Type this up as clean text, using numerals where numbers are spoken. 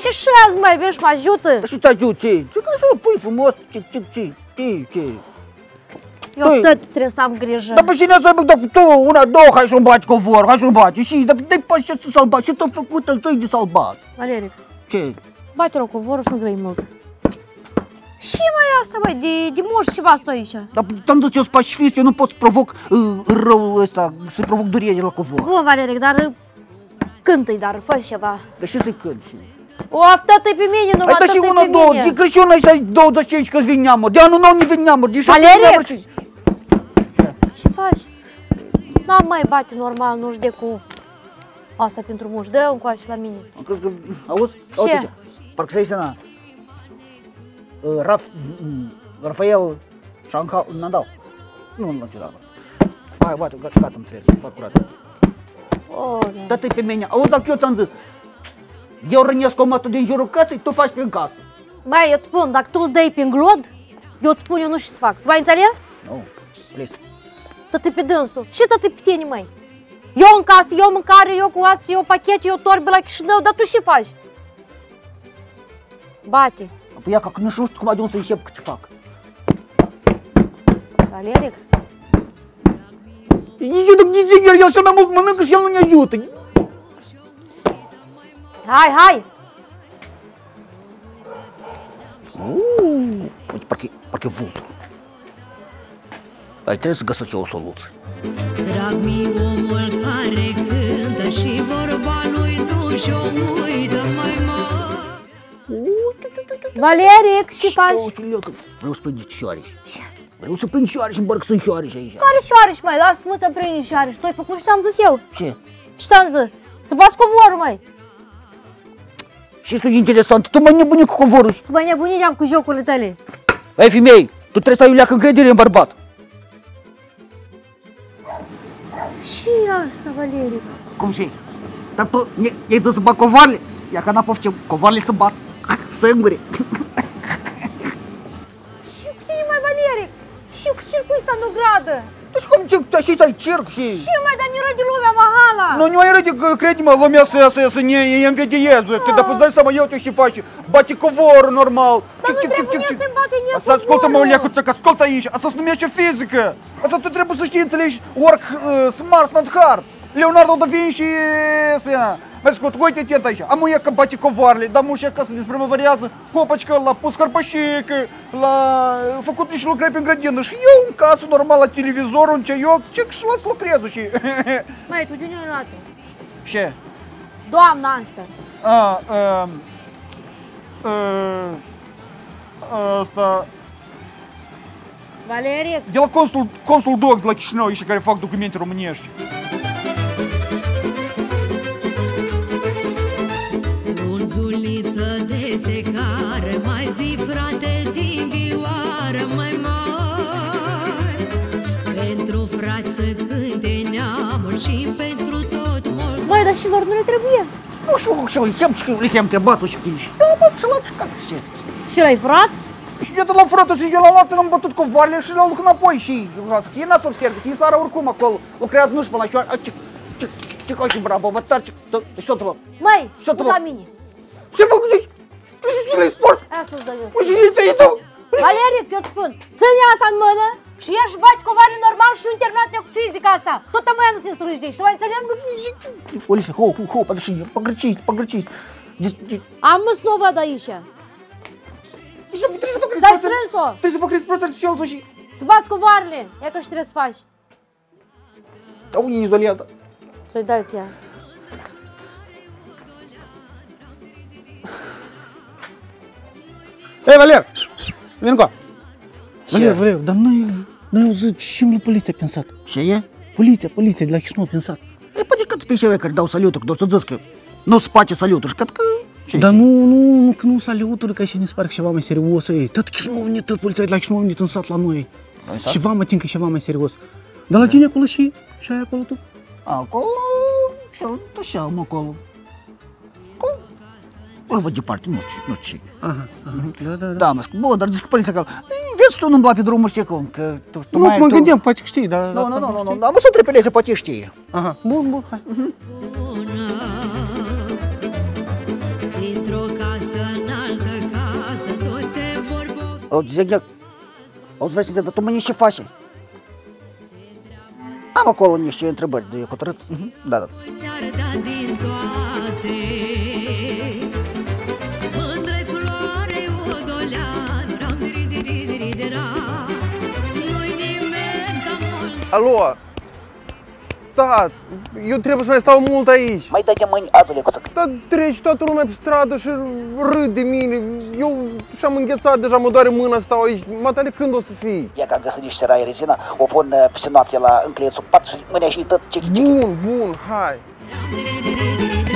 ce și azi, mai vezi și mă ajută? Dar și te ajut, ce? Ce ca să o pui frumos, ce? Eu tot trebuie să am grijă. Dar pe cine să dacă tu, una, două, hai să-mi baci covor, hai să-mi baci, și, dar dai pe ce să-l baci, și tot făcut îl de să-l baci. Valeric, Ce? bate-l covorul și nu grei mult. Și mai asta, băi, de moș ceva stă aici. Dar te-am zis eu sunt pacifist, eu nu pot să provoc rău ăsta, să provoc durere la covor. Bun, Valeric, dar cântă-i, dar fă ceva. Dar ce să-i cânt? O, atât-i pe mine, numai Hai, dar și atât-i una, pe două, mine. de Crăciun ai să ai 25 că-ți vin neamuri, de anul nou nu vin neamuri, de 7 Valeric! neamuri și... Ce faci? N-am mai bate normal, nu știu de cu asta pentru muș. Dă-o încoace la mine. Am crezut că, auzi? Ce? Uite ce, parcă să-i săna. Rafael Șanca, Nadal. Nu ce dată. Hai, bate, gata, îmi trebuie, fac curat. Dă-te pe mine, auzi, dacă eu ți-am zis, eu rănesc omătul din jurul căsei, tu faci prin casă. Băi, eu îți spun, dacă tu îl dai prin glod, eu îți spun, eu nu știu ce să fac. Tu ai înțeles? Nu, please. Tătă pe dânsul. Și tătă pe tine, măi. Eu în casă, eu mâncare, eu cu asta, eu pachet, eu torbe la Chișinău, dar tu ce faci? Bate. Păi ia, că nu știu cum de unde să încep că ce fac. Valeric? Eu dacă zic, el cel mai mult mănâncă și el nu ne ajută. Hai! Uite, parcă e vultur. Ai trebuie să găsesc eu o soluție. Drag mi omul care cântă și vorba lui nu și-o uită mai mare. Valeric, ce faci? Vreau să prind șoareși. Vreau să prind șoareși, îmi bărg sunt șoareși aici. Care șoareși, măi? Lasă că să-mi prinde șoareși. Tu ai făcut și ce-am zis eu. Ce? Ce ți-am zis? Să bați covorul, măi. Și este interesant, tu mă nebuni cu covorul. Tu mai nebunideam cu jocurile tale. Ei, femei, tu trebuie să ai o leacă încredere în bărbat. Și asta, Valeric? Cum și? Dar tu i-ai zis să bat covoarele? Ia că n-a poftim, covoarele să bat sângure. Și cu tine, mai Valeric? Și cu circul ăsta în ogradă? Deci cum și ai circ și... Și mai, dar ne râde lumea, mahala. Nu mai râde, crede-mă, lumea să ne învedieze. Că dacă îți dai seama, eu te și faci, bate covorul normal. Dar nu trebuie să-mi bate în el Asta ascultă-mă, Olecuță, că ascultă aici, asta se numește fizică. Asta tu trebuie să știi, înțelegi, work smart, not hard. Leonardo da Vinci să ia. Mai scurt, uite atent aici, am uia că bate covoarele, dar mușa ca să desprimăvărează, hopacică, la pus carpașică, la făcut niște lucrări pe grădină și eu în casă, normal, la televizor, un ceioc, ce și las lucrez și... Măi, tu de unde arată? Ce? Doamna asta. Asta... Valeric? De la consul doc de la Chișinău, ăștia care fac documente românești. Frunzuliță de secară, mai zi frate din vioară mai mare. Pentru frați să cânte neamul și pentru tot mult. Măi, dar și lor nu le trebuie? Nu știu, le-am întrebat-o și pe ei. Eu mă, să-l și gata, ce? Și l-ai furat? Și eu de la furată și eu l-am luat, l-am bătut cu varele și l-am duc înapoi și că e n-ați observat, că e sara oricum acolo, lucrează nu-și până la șoară. Ce faci, bravo, vă tar, ce s-o întâmplă? Măi, du la mine. Ce fac cu zici? Ce le sport? Aia să-ți dau eu. Și e tu? Valeric, eu îți spun, ține asta în mână și ieși bagi covare normal și nu terminat cu fizica asta. Tot mâia nu se instruiește de aici, mai înțeles? Olise, ho, подожди, погречись. Am mâs nu o văd aici. Trebuie să fac Ți-ai strâns-o? Trebuie să fac răsprost artificial și... Să bați covoarele, ia că și trebuie să faci. Dar unii izolată. Să-i dai ție. Ei, Valer! Vin cu. Valer, dar noi auzit și la poliția a pensat. Ce e? Poliția de la Chișinău a pensat. E, poate că pe cei care dau salutul, că doar să zic că nu se face salutul și cred că... Dar nu, că nu saluturi, că și ne se pare că ceva mai serios. Tot Chișinău a venit, tot poliția de la Chișinău a venit în sat la noi. Ceva mă tin că e ceva mai serios. Dar la tine acolo și ai acolo tu? Acolo... așa, am acolo. Nu văd departe, nu știu ce. Aha, da. Da, mă spun, bă, dar zic că poliția acolo. Vezi tu nu umbla pe drumul, știi cum, că tu Nu, mai... mă gândeam, poate că știi, dar... Nu, dar mă să trepeleze, poate știe. Aha, bun, hai. Dintr-o casă Auzi, Zegnec, auzi, vrei să te, dar tu mâine ce faci? Am acolo niște întrebări de hotărât. Da, da. Ți-ar da din toate. Mândră-i floare odolean, ram diri-diri-diri-dira. Nu-i nimeni ca Moldova. Alo! Da, eu trebuie să mai stau mult aici. Mai dai de mâini atule cu săcă. Dar trece toată lumea pe stradă și râd de mine. Eu și-am înghețat deja, mă doare mâna să stau aici. Matale, când o să fii? Ia că am găsit niște serai rezina, o pun peste noapte la înclețul pat și mâine și tot cichi-cichi. Bun, bun, hai. Ram diri-diri-diri-dira.